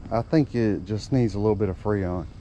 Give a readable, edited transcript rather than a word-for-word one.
I think it just needs a little bit of Freon.